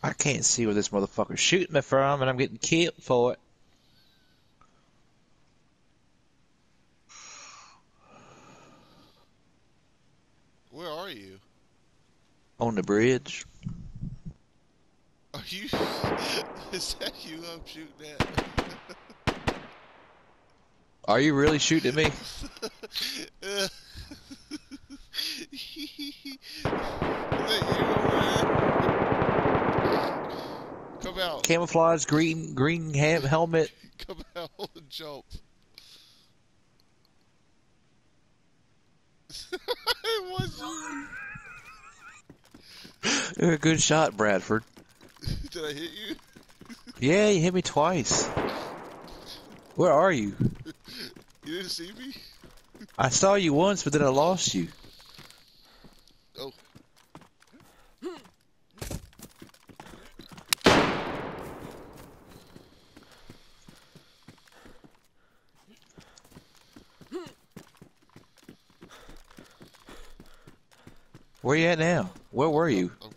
I can't see where this motherfucker's shooting me from, and I'm getting killed for it. Where are you? On the bridge. Are you? Is that you I'm shooting at? Are you really shooting at me? Is that you, man? Come out. Camouflage green helmet. Come out and jump. It was you. You're a good shot, Bradford. Did I hit you? Yeah, you hit me twice. Where are you? You didn't see me? I saw you once, but then I lost you. Oh. Where you at now? Where were you? I'm